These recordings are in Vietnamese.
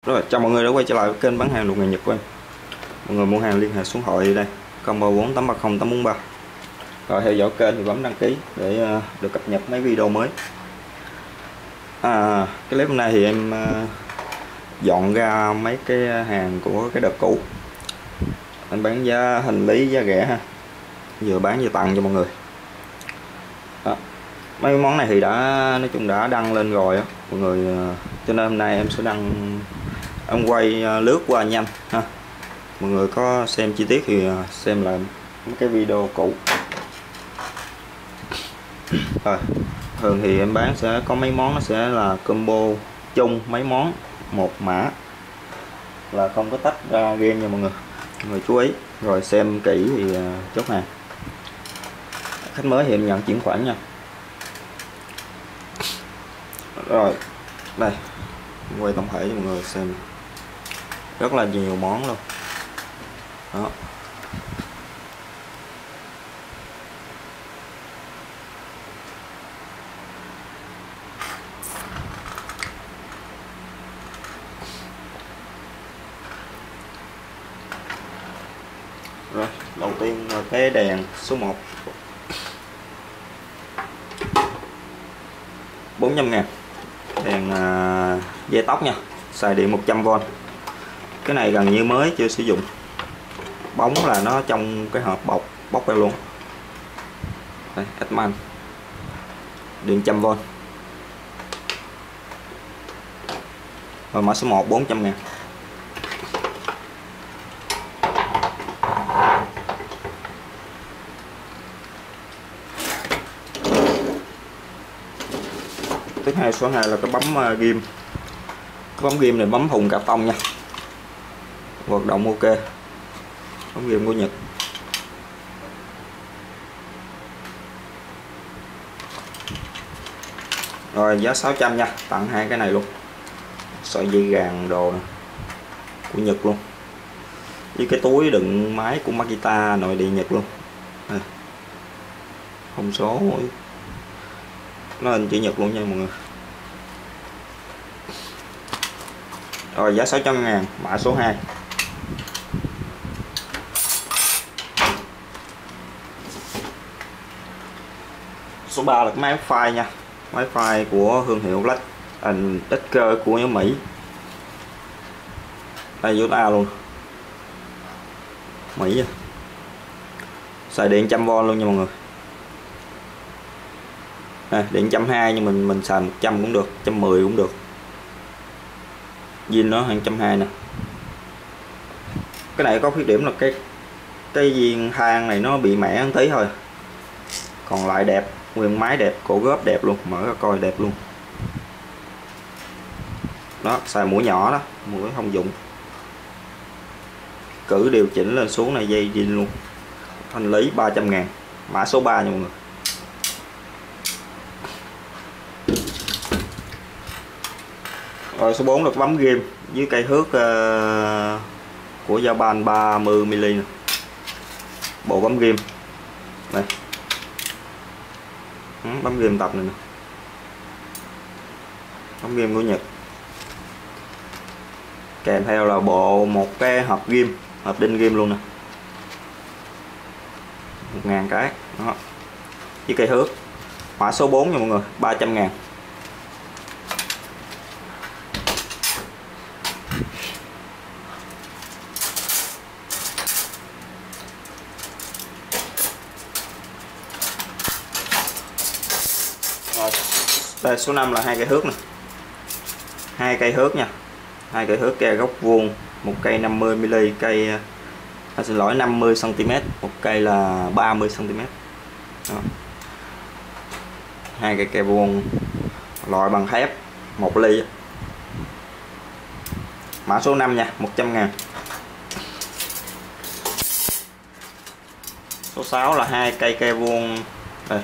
Rồi, chào mọi người đã quay trở lại với kênh bán hàng Lục Ngày Nhật của em. Mọi người mua hàng liên hệ số điện thoại đây, combo 4830 843. Rồi theo dõi kênh thì bấm đăng ký để được cập nhật mấy video mới. Cái clip hôm nay thì em dọn ra mấy cái hàng của cái đợt cũ. Em bán giá hành lý giá rẻ ha, vừa bán vừa tặng cho mọi người. Mấy món này thì nói chung đã đăng lên rồi á mọi người, cho nên hôm nay em sẽ em quay lướt qua nhanh ha. Mọi người có xem chi tiết thì xem lại mấy cái video cũ. Rồi thường thì em bán sẽ có mấy món, nó sẽ là combo chung mấy món một mã, là không có tách ra riêng nha mọi người chú ý. Rồi xem kỹ thì chốt hàng. Khách mới thì em nhận chuyển khoản nha. Rồi đây, quay tổng thể cho mọi người xem, rất là nhiều món luôn đó. Rồi đầu tiên là cái đèn số 1 400.000, đèn dây tóc nha, xài điện 100V. Cái này gần như mới, chưa sử dụng. Bóng là nó trong cái hộp bóc ra luôn. Đây, Edman điện 100V. Rồi mã số 1 400.000. Thứ hai số 2 là cái bấm ghim. Cái bấm ghim này bấm thùng cà tông nha, hoạt động ok. Bấm ghim của Nhật. Rồi giá 600 nha, tặng hai cái này luôn. Sợi dây gàn đồ này, của Nhật luôn. Với cái túi đựng máy của Makita nội địa Nhật luôn. Đây, thông số nó hình chữ Nhật luôn nha mọi người. Rồi giá 600.000, mã số 2. Số 3 là cái máy file nha. Máy file của thương hiệu Black and Decker của nhóm Mỹ. Đây vô A luôn, Mỹ nha. Xài điện 100V luôn nha mọi người. Điện 120 nhưng mình xài 100 cũng được, 110 cũng được. Zin nó hàng 120 nè. Cái này có khuyết điểm là cái viên than này nó bị mẻ một tí thôi, còn lại đẹp, nguyên máy đẹp, cổ góp đẹp luôn, mở ra coi đẹp luôn. Đó, xài mũi nhỏ đó, mũi thông dụng. Cử điều chỉnh lên xuống này, dây zin luôn. Hành lý 300.000, mã số 3 nha mọi người. Rồi số 4 là bấm ghim với cây thước của Japan 30mm nè. Bộ bấm ghim đây, bấm ghim tập này nè, bấm ghim của Nhật. Kèm theo là một cái hộp ghim, hộp đinh ghim luôn nè, 1.000 cái đó, với cây thước. Mã số 4 nha mọi người, 300.000. Đây số 5 là hai cây thước nè, hai cây thước nha, hai cây thước ke góc vuông, một cây 50mm, cây xin lỗi 50cm, một cây là 30cm. Hai cây ke vuông loại bằng thép, 1 ly. Mã số 5 nha, 100.000. Số 6 là hai cây ke vuông đây,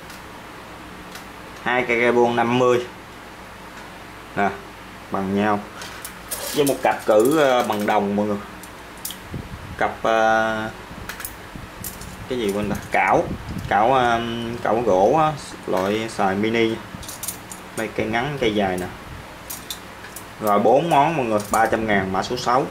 hai cây ke vuông 50 nè, bằng nhau, với một cặp cử bằng đồng mọi người. Cặp cái gì quên ta, cảo gỗ á, loại xài mini. Đây cây ngắn cây dài nè, Rồi 4 món mọi người, 300.000 mã số 6.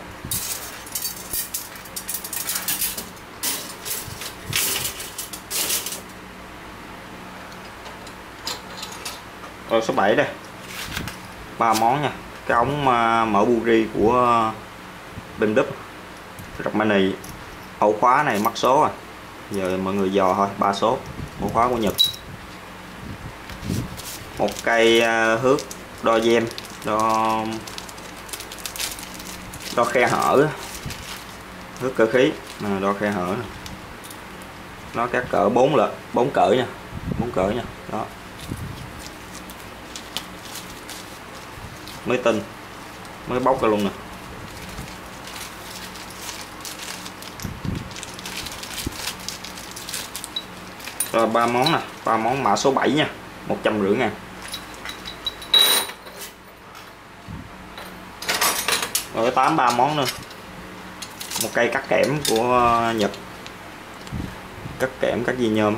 Rồi số 7 đây. 3 món nha. Cái ống mở buri của BMW Romani. Ổ khóa này mắc số rồi. Giờ mọi người dò thôi, 3 số. Ổ khóa của Nhật. Một cây hước đo gem, đo khe hở, hước cơ khí, đo khe hở này. Nó các cỡ 4 cỡ nha, 4 cỡ nha. Đó. Mới tinh, mới bóc ra luôn nè. Rồi 3 món nè, 3 món mã số 7 nha, 150.000. Rồi 3 món nữa. Một cây cắt kẽm của Nhật. Cắt kẽm, cắt di nhôm.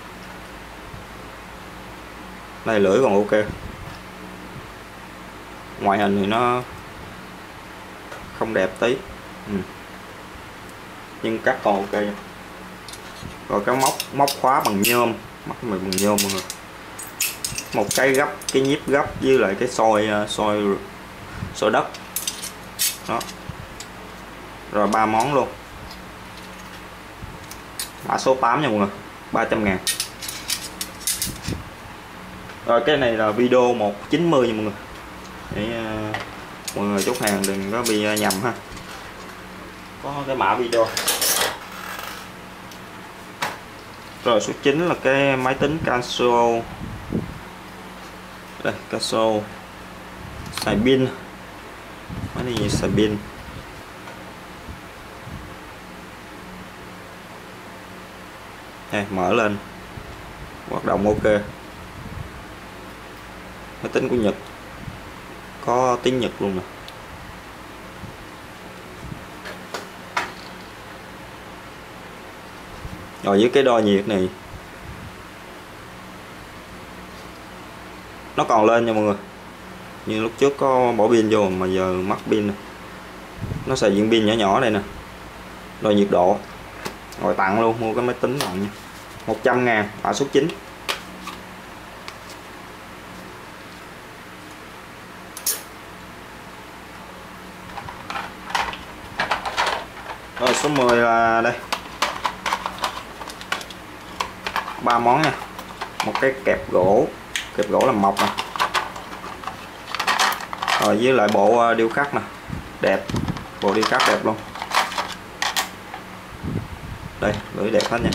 Đây lưỡi còn ok. Ngoại hình thì nó không đẹp tí. Nhưng cắt còn ok. Rồi cái móc khóa bằng nhôm, bằng nhôm mọi người. Một cái gấp, cái nhíp gấp với lại cái xôi đất. Đó. Rồi 3 món luôn. Mã số 8 nha mọi người, 300.000. Rồi cái này là video 190 nha mọi người. Để mọi người chốt hàng đừng có bị nhầm ha. Có cái mã video. Rồi số 9 là cái máy tính Casio. Đây, Casio xài pin. Máy này xài pin. Đây, mở lên. Hoạt động ok. Máy tính của Nhật. Có tiếng Nhật luôn nè. Rồi với cái đo nhiệt này nó còn lên nha mọi người. Như lúc trước có bỏ pin vô mà giờ mất pin nè. Nó xài viên pin nhỏ nhỏ đây nè. Đo nhiệt độ. Rồi tặng luôn, mua cái máy tính tặng nha. 100.000 mã số 9. Rồi số 10 là đây. 3 món nha. Một cái kẹp gỗ làm mộc nè. Rồi với lại bộ điêu khắc nè. Đẹp. Bộ điêu khắc đẹp luôn. Đây, lưỡi đẹp hết nha.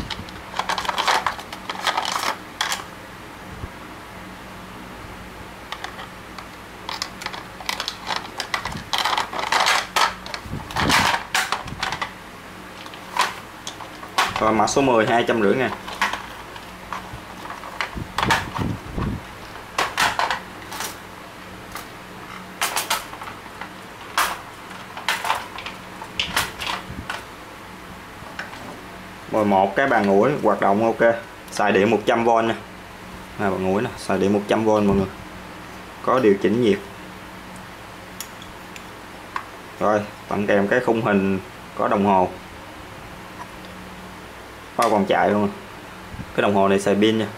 Rồi mã số 10 250.000. Rồi một cái bàn ủi hoạt động ok, xài điện 100V nha. Bàn ủi nè, xài điện 100V mọi người. Có điều chỉnh nhiệt. Rồi, tặng kèm cái khung hình có đồng hồ. Bao còn chạy luôn. Cái đồng hồ này xài pin nha.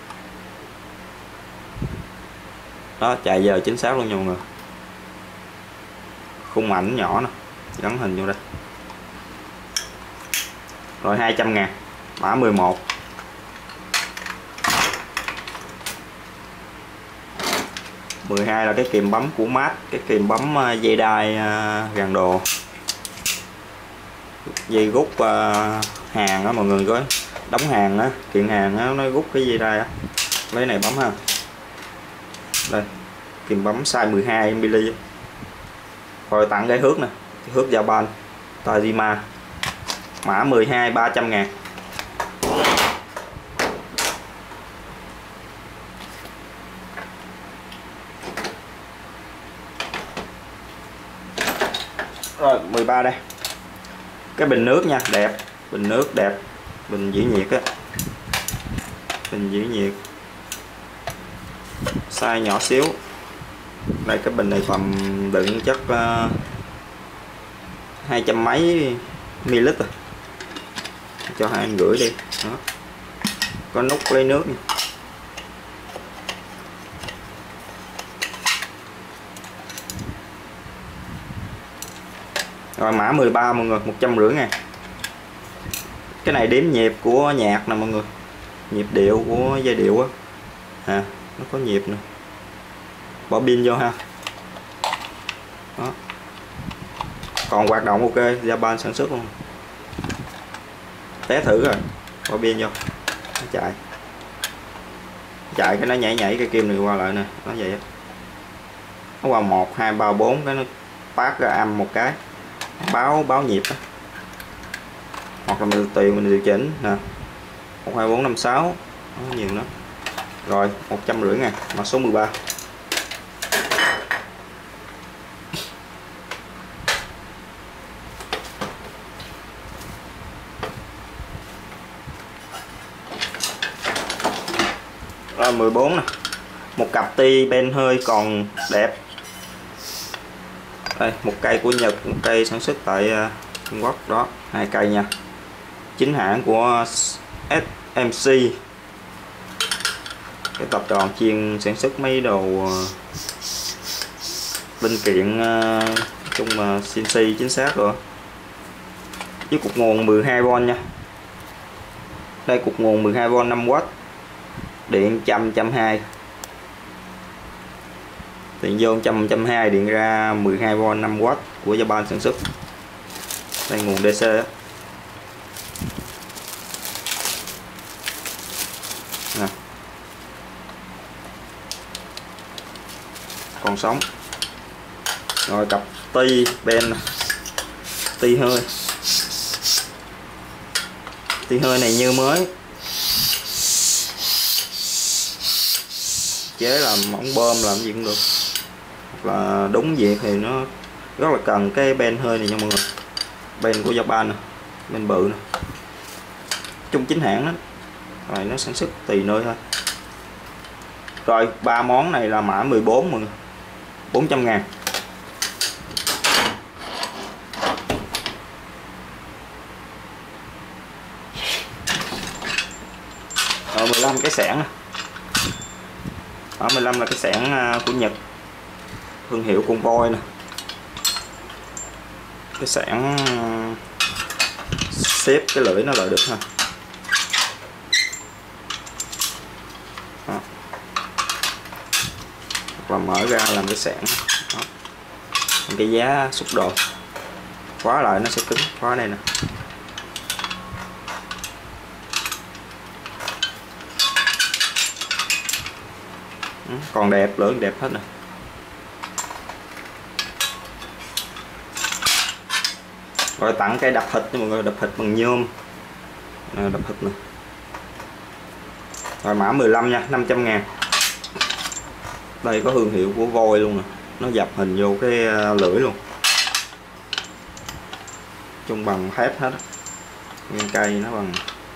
Đó, chạy giờ chính xác luôn nha mọi người. Khung ảnh nhỏ nè, gắn hình vô đây. Rồi 200.000 mã 11. Là cái kìm bấm của Mát, cái kìm bấm dây đai gàn đồ, dây rút hàng á mọi người, có đóng hàng á, kiện hàng á, nó rút cái dây đai á, lấy này bấm ha. Đây, kìm bấm size 12mm. Rồi tặng cái hước nè, hước Japan Tajima mã 12 300.000. Rồi 13 đây. Cái bình nước nha, đẹp, bình nước đẹp, bình giữ nhiệt á. Bình giữ nhiệt. Size nhỏ xíu. Đây cái bình này tầm đựng chắc 200 mấy ml rồi. Cho 2,5 đi. Đó. Có nút lấy nước nha. Rồi mã 13 mọi người, 150 ngàn. Cái này đếm nhịp của nhạc nè mọi người, nhịp điệu của giai điệu á, nó có nhịp nè, bỏ pin vô ha. Đó. Còn hoạt động ok, Japan sản xuất luôn. Té thử rồi, bỏ pin vô, nó chạy cái nó nhảy cái kim này qua lại nè, nó vậy á. Nó qua 1 2 3 4 cái nó phát ra âm một cái, báo nhịp đó. Hoặc là mình tùy mình điều chỉnh nè, 1 2 4 5 6 nó nhiều lắm. Rồi 150 ngàn, mã số 13. Rồi 14 nè, một cặp ti ben hơi còn đẹp. Đây, một cây của Nhật, một cây sản xuất tại Trung Quốc đó, 2 cây nha. Chính hãng của SMC, cái tập đoàn chuyên sản xuất mấy đồ linh kiện chung mà CNC chính xác rồi. Với cục nguồn 12V nha. Đây cục nguồn 12V 5W, điện 100/120, điện vô 100/120, điện ra 12V 5W của Japan sản xuất. Đây nguồn DC á. Nè. Còn sống. Rồi cặp ti ben, ti hơi này như mới, chế làm ống bơm làm gì cũng được, hoặc là đúng việc thì nó rất là cần cái ben hơi này nha mọi người. Ben của Japan nè, ben bự nè, chung chính hãng đó. Rồi nó sản xuất tùy nơi thôi. Rồi 3 món này là mã 14 mọi người, 400 ngàn. Rồi 15 cái xẻng nè. Ở 15 là cái xẻng của Nhật, thương hiệu con voi nè. Cái xẻng xếp cái lưỡi nó lại được ha. Đó. Hoặc là mở ra làm cái xẻng. Đó. Cái giá xúc đồ, khóa lại nó sẽ cứng, khóa đây nè. Còn đẹp, lưỡi đẹp hết nè. Rồi tặng cái đập thịt cho mọi người, đập thịt bằng nhôm, đập thịt nè. Rồi mã 15 nha, 500 ngàn. Đây có thương hiệu của voi luôn nè, nó dập hình vô cái lưỡi luôn, chung bằng thép hết, nguyên cây nó bằng.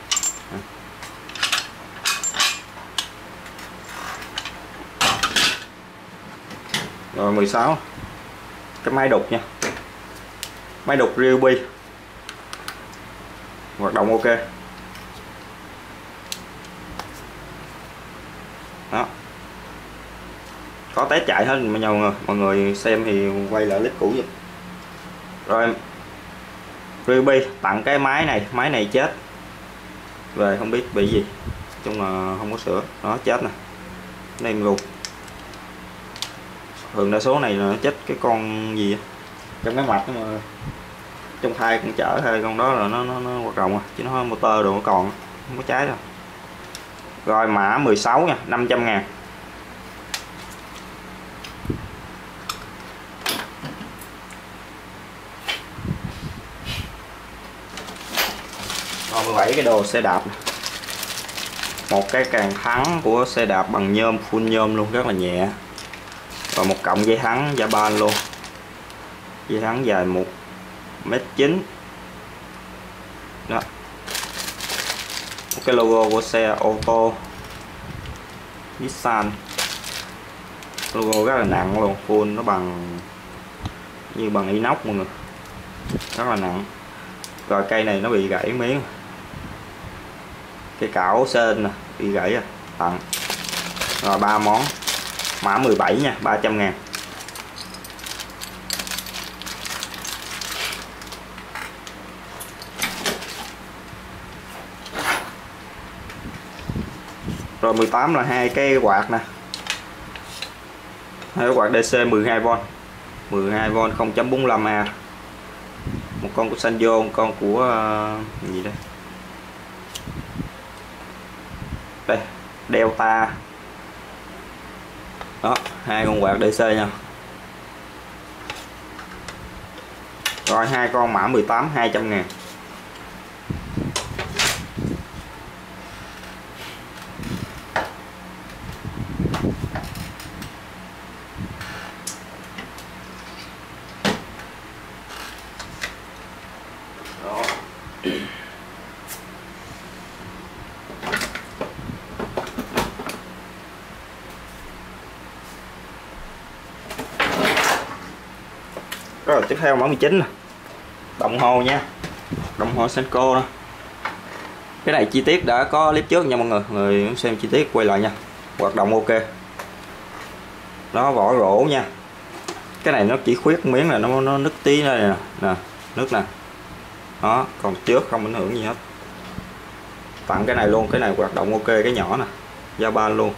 Rồi 16 cái máy đục nha, máy đục Ryobi, hoạt động ok. Đó, có test chạy hết mọi người xem thì quay lại clip cũ vậy. Rồi Ryobi tặng cái máy này chết về không biết bị gì, chung là không có sửa, nó chết nè, đây luôn. Thường đa số này là nó chết cái con gì á, trong cái mạch mà trong thai con chở hay con đó là nó hoạt động à, chứ nó motor đồ nó còn không có cháy đâu. Rồi mã 16 nha, 500 ngàn. Rồi 17 cái đồ xe đạp, một cái càng thắng của xe đạp bằng nhôm, full nhôm luôn, rất là nhẹ. Và một cọng dây thắng Japan luôn, dây thắng dài 1,9 m. Đó, một cái logo của xe ô tô Nissan. Logo rất là nặng luôn, full nó bằng như bằng inox mọi người, rất là nặng. Rồi cây này nó bị gãy miếng, cái cảo sên nè bị gãy à, tặng. Rồi 3 món, mã 17 nha, 300.000. Rồi 18 là hai cái quạt nè, hai cái quạt DC 12V, 12V 0.45A, một con của Sanyo, một con của gì đây, đây Delta. Đó, hai con quạt DC nha. Rồi hai con mã 18 200.000. Rồi tiếp theo mã 19 nè, đồng hồ nha, đồng hồ Seiko đó. Cái này chi tiết đã có clip trước nha mọi người, người xem chi tiết quay lại nha. Hoạt động ok, nó vỏ rổ nha. Cái này nó chỉ khuyết miếng là nó nứt tí đây nè, nè nứt nè, đó, còn trước không ảnh hưởng gì hết. Tặng cái này luôn, cái này hoạt động ok, cái nhỏ nè, Japan luôn,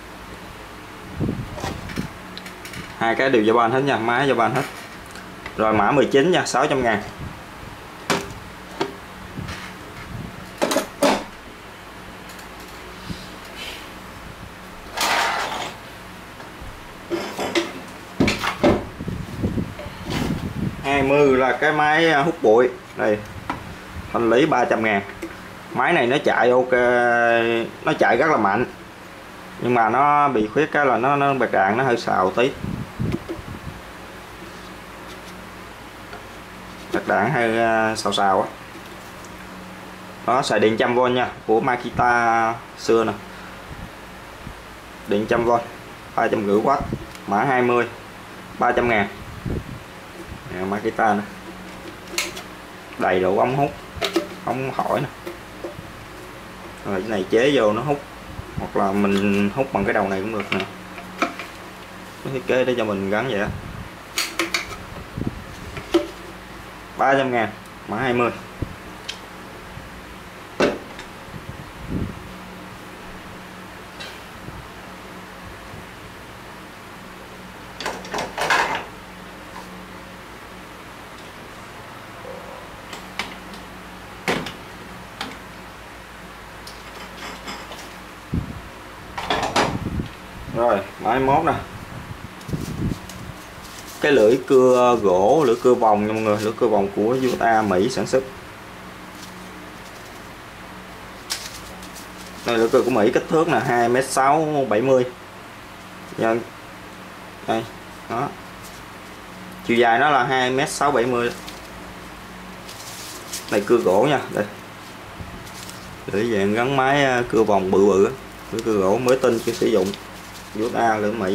hai cái đều Japan hết nha, máy Japan hết. Rồi mã 19 nha, 600.000. Là cái máy hút bụi đây, thanh lý 300.000. Máy này nó chạy ok, nó chạy rất là mạnh, nhưng mà nó bị khuyết cái là nó bạc đạn nó hơi xào tí, bạc đạn hơi xào xào á. Đó, xài điện 100V nha, của Makita xưa nè, điện 100V 350W, mã 20 300.000. Makita nè, đầy đủ ống hút, ống hỏi nè. Rồi cái này chế vô nó hút, hoặc là mình hút bằng cái đầu này cũng được nè, cái thiết kế để cho mình gắn vậy á. 300.000, mã 20. Rồi mã 21 nè, cái lưỡi cưa gỗ, lưỡi cưa vòng nha mọi người, lưỡi cưa vòng của USA Mỹ sản xuất. Đây lưỡi cưa của Mỹ, kích thước là 2m6 70 nhân đây, đó, chiều dài nó là 2m6 70. Này cưa gỗ nha, đây lưỡi dạng gắn máy cưa vòng bự bự, lưỡi cưa gỗ mới tinh chưa sử dụng, USA lưỡi Mỹ.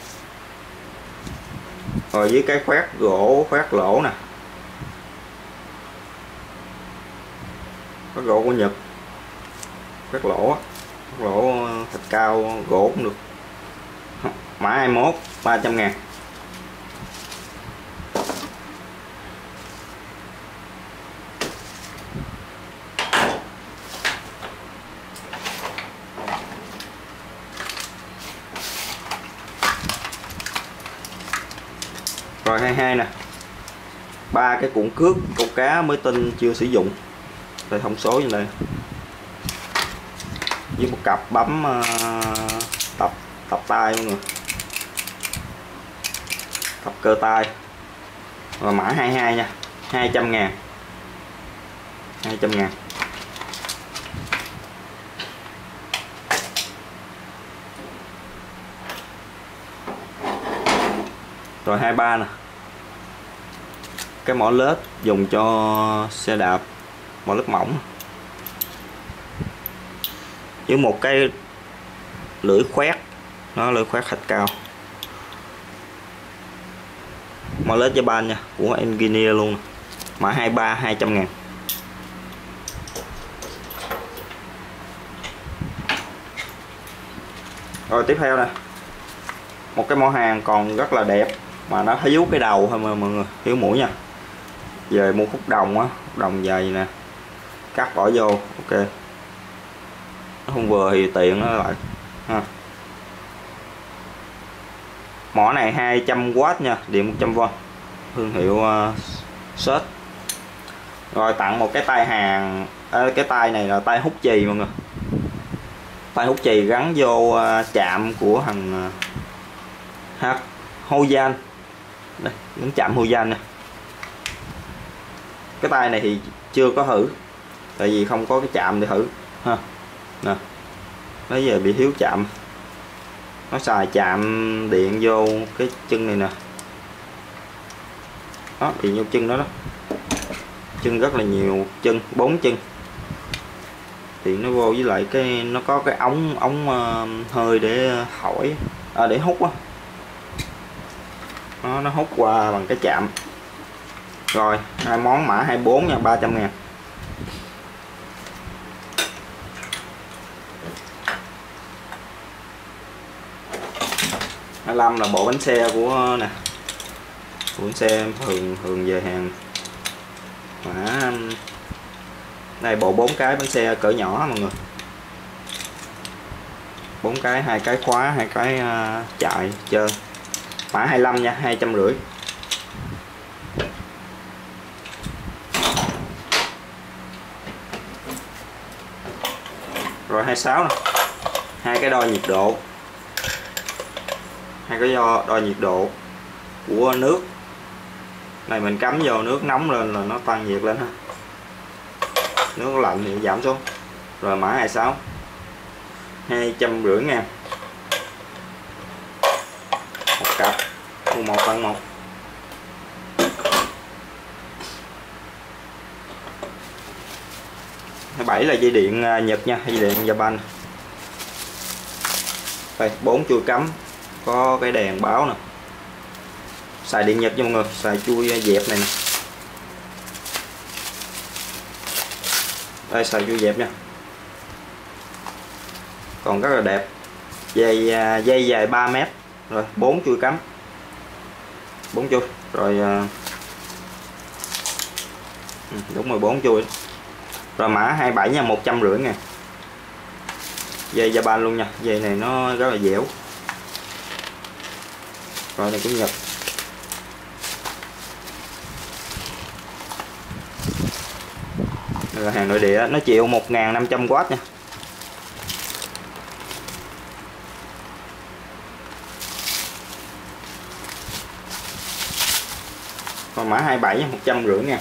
Rồi với cái khoét gỗ, khoét lỗ nè, khoét gỗ của Nhật, khoét lỗ thạch cao gỗ cũng được. Mã 21 300.000. Rồi 22 nè, 3 cái cuộn cước câu cá mới tinh chưa sử dụng, đây thông số như đây, với một cặp bấm tập tay mọi người, tập cơ tay. Và mã 22 nha, 200.000, 200.000. Rồi 23 nè, cái mỏ lết dùng cho xe đạp, mỏ lết mỏng, với một cái lưỡi khoét, nó lưỡi khoét thạch cao, Molet Japan nha, của Engineer luôn, mã 23 200.000. Rồi tiếp theo nè, một cái mỏ hàng còn rất là đẹp mà nó thiếu cái đầu thôi mà mọi người, thiếu mũi nha. Về mua khúc đồng á, đồng dày nè, cắt bỏ vô, ok. Nó không vừa thì tiện nó lại ha. Mỏ này 200W nha, điện 100V, thương hiệu Search. Rồi tặng một cái tay hàng, cái tay này là tay hút chì mọi người, tay hút chì gắn vô chạm của thằng Hoyan đây, gắn chạm Hoyan nè. Cái tay này thì chưa có thử, tại vì không có cái chạm để thử ha. Nè, nó giờ bị thiếu chạm, nó xài chạm điện vô cái chân này nè, đó điện vô chân đó đó, chân rất là nhiều chân, 4 chân thì nó vô, với lại cái nó có cái ống hơi để hỏi để hút á, nó hút qua bằng cái chạm. Rồi hai món mã 24 nha, 300.000. 25 là bộ bánh xe của nè, bộ bánh xe thường về hàng mã đây, bộ 4 cái bánh xe cỡ nhỏ mọi người, 4 cái, 2 cái khóa, 2 cái chạy trơn, mã 25 nha, 250. Rồi 26 nè, 2 cái đo nhiệt độ, 2 cái đo nhiệt độ của nước này, mình cắm vô nước nóng lên là nó tăng nhiệt lên ha, nước lạnh thì giảm xuống. Rồi mã 26 250.000, một cặp, mua 1 tặng 1. Thứ 7 là dây điện Nhật nha, dây điện Japan. Đây 4 chui cắm, có cái đèn báo nè, xài điện Nhật nha mọi người, xài chui dẹp này nè. Đây xài chui dẹp nha, còn rất là đẹp. Dây dài 3 mét, rồi 4 chui cắm, 4 chui rồi, đúng rồi 4 chui. Rồi mã 27 nha, 150.000. Dây Japan luôn nha, dây này nó rất là dẻo. Rồi này cũng Nhật. Rồi hàng nội địa nó chịu 1.500W nha. Còn mã 27 nha, 150.000.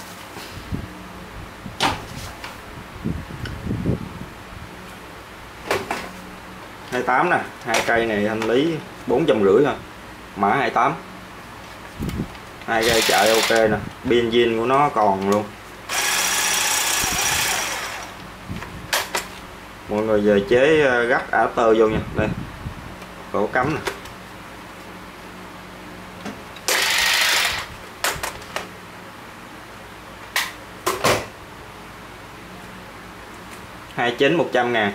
Hai 28 nè, 2 cây này thanh lý 450 thôi, mã 28. 2 cây chạy ok nè, pin zin của nó còn luôn. Mọi người về chế gấp adapter vô nha, đây cổ cắm nè. Hai 29 100.000.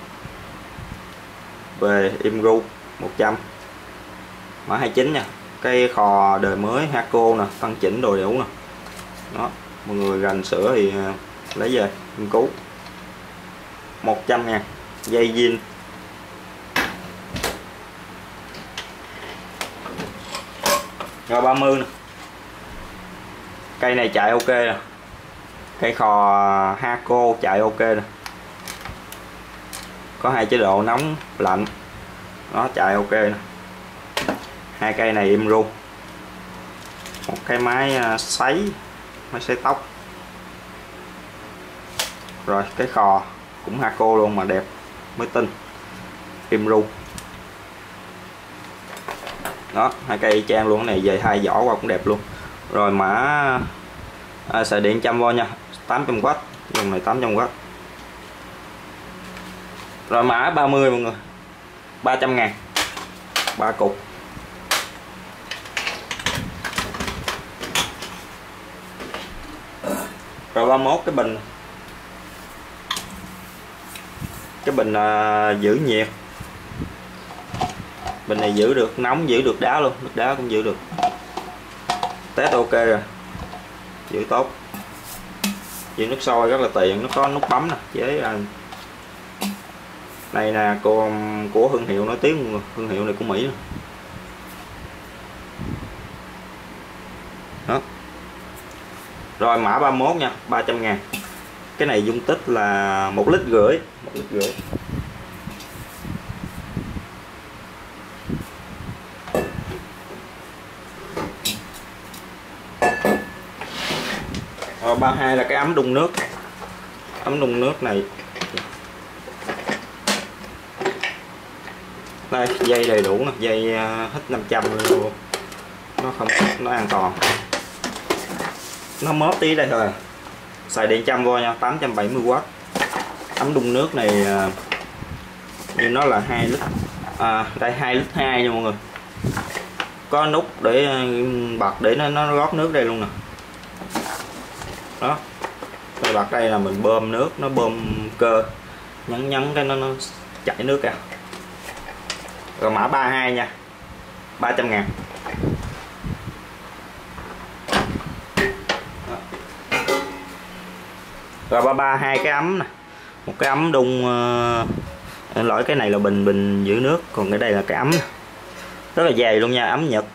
Về Imru 100, mã 29 nha. Cây khò đời mới Haco nè, tăng chỉnh đồ đủ nè. Đó, mọi người rành sửa thì lấy về nghiên cứu. 100.000. Dây zin. Rồi 30 nè. Cây này chạy ok nè. Cây khò Haco chạy ok nè. Có 2 chế độ nóng lạnh, nó chạy ok nè. 2 cây này Imru, một cái máy sấy tóc. Rồi cái khò cũng Haco luôn mà đẹp mới tinh, Imru. Đó, 2 cây trang luôn, cái này về 2 vỏ qua cũng đẹp luôn. Rồi mã xài điện 100V nha, 800W, dòng này 800W. Rồi mã 30 mọi người, 300.000, 3 cục. Rồi 31 cái bình giữ nhiệt. Bình này giữ được nóng, giữ được đá luôn, nước đá cũng giữ được. Test ok rồi, giữ tốt. Giữ nước sôi rất là tiện, nó có nút bấm nè, chế này nè, của thương hiệu nổi tiếng, thương hiệu này của Mỹ. Đó. Rồi mã 31 nha, 300.000. Cái này dung tích là 1,5 lít, 1,5 lít. Rồi 32 là cái ấm đun nước. Ấm đun nước này đây, dây đầy đủ nè, dây hết 500 luôn. Nó không, nó an toàn. Nó móp tí đây thôi. Xài điện 100V nha, 870W. Ấm đun nước này như nó là 2 lít. Đây 2,2 lít nha mọi người. Có nút để bật để nó rót nước đây luôn nè. Đó. Đây bật đây là mình bơm nước, nó bơm cơ. Nhấn cái nó chảy nước ra. Rồi mã 32 nha, 300.000. Rồi 33 hai cái ấm nè, một cái ấm đun lỗi cái này là bình giữ nước, còn cái đây là cái ấm nè. Rất là dày luôn nha, ấm Nhật.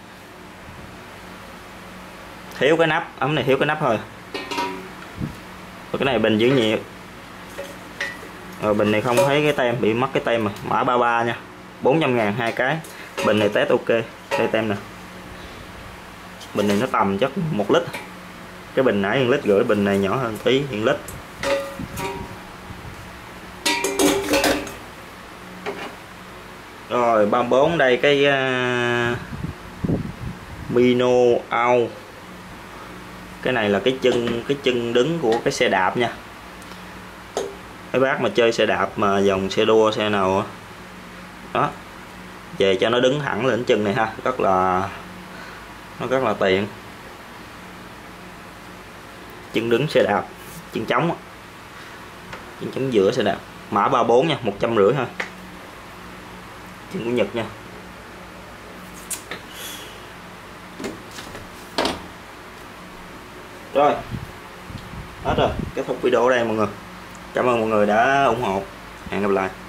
Thiếu cái nắp, ấm này thiếu cái nắp thôi. Rồi cái này bình giữ nhiệt. Rồi bình này không thấy cái tem, bị mất cái tem rồi. Mã 33 nha, 400.000 hai cái. Bình này test ok, đây tem nè. Bình này nó tầm chắc 1 lít. Cái bình nãy 1,5 lít, bình này nhỏ hơn tí, 1 lít. Rồi 34 đây cái Mino Ao. Cái này là cái chân đứng của cái xe đạp nha. Mấy bác mà chơi xe đạp mà dòng xe đua xe nào đó, về cho nó đứng thẳng lên chân này ha, nó rất là tiện. Chân đứng xe đạp, chân trống, chân trống giữa xe đạp. Mã 34 nha, 150 ha. Chân của Nhật nha. Rồi hết rồi, kết thúc video ở đây mọi người. Cảm ơn mọi người đã ủng hộ. Hẹn gặp lại.